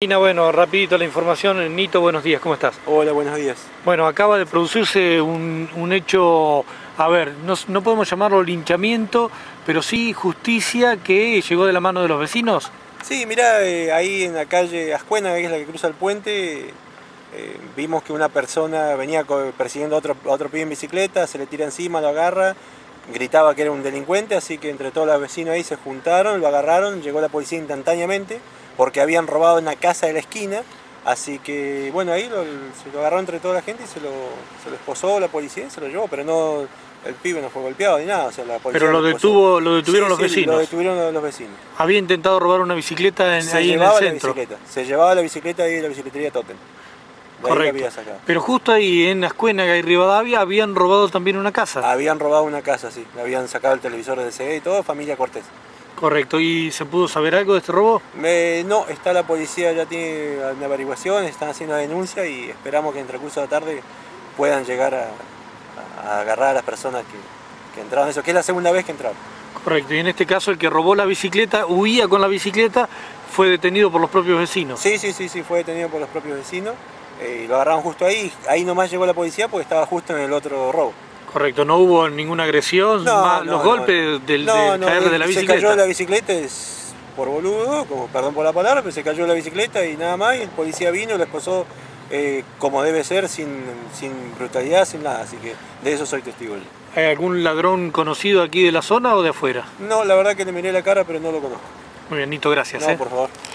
Bueno, rapidito la información. Nito, buenos días, ¿cómo estás? Hola, buenos días. Bueno, acaba de producirse un hecho, a ver, no podemos llamarlo linchamiento, pero sí justicia que llegó de la mano de los vecinos. Sí, mirá, ahí en la calle Ascuena, que es la que cruza el puente, vimos que una persona venía persiguiendo a otro pibe en bicicleta, se le tira encima, lo agarra, gritaba que era un delincuente, así que entre todos los vecinos ahí se juntaron, lo agarraron, llegó la policía instantáneamente, porque habían robado en la casa de la esquina, así que bueno, ahí se lo agarró entre toda la gente y se lo esposó la policía y se lo llevó, pero no, el pibe no fue golpeado ni nada, o sea, la policía Pero lo detuvieron los vecinos. Lo detuvieron los vecinos. Había intentado robar una bicicleta ahí en el centro. Se llevaba la bicicleta ahí de la bicicletería Totem. Correcto. Pero justo ahí en Ascuénaga y Rivadavia habían robado también una casa. Habían robado una casa, sí. Le habían sacado el televisor de CD y todo, familia Cortés. Correcto. ¿Y se pudo saber algo de este robo? No, está la policía, ya tiene una averiguación, están haciendo una denuncia y esperamos que en el transcurso de la tarde puedan llegar a agarrar a las personas que entraron eso, que es la segunda vez que entraron. Correcto. Y en este caso el que robó la bicicleta, huía con la bicicleta, fue detenido por los propios vecinos. Sí, fue detenido por los propios vecinos. Y lo agarraron justo ahí nomás llegó la policía porque estaba justo en el otro robo. Correcto, no hubo ninguna agresión, los golpes del caer de la bicicleta. Se cayó la bicicleta, es por boludo, perdón por la palabra, pero se cayó la bicicleta y nada más, y el policía vino y lo esposó como debe ser, sin brutalidad, sin nada, así que de eso soy testigo. ¿Hay algún ladrón conocido aquí de la zona o de afuera? No, la verdad que le miré la cara, pero no lo conozco. Muy bien, Nito, gracias. No, por favor.